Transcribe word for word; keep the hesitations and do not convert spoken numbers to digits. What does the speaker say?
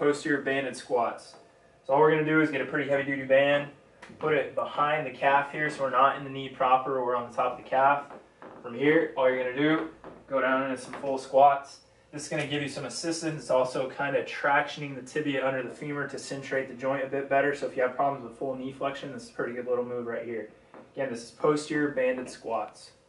posterior banded squats. So all we're going to do is get a pretty heavy duty band, put it behind the calf here so we're not in the knee proper or we're on the top of the calf. From here, all you're going to do, go down into some full squats. This is going to give you some assistance. It's also kind of tractioning the tibia under the femur to centrate the joint a bit better. So if you have problems with full knee flexion, this is a pretty good little move right here. Again, this is posterior banded squats.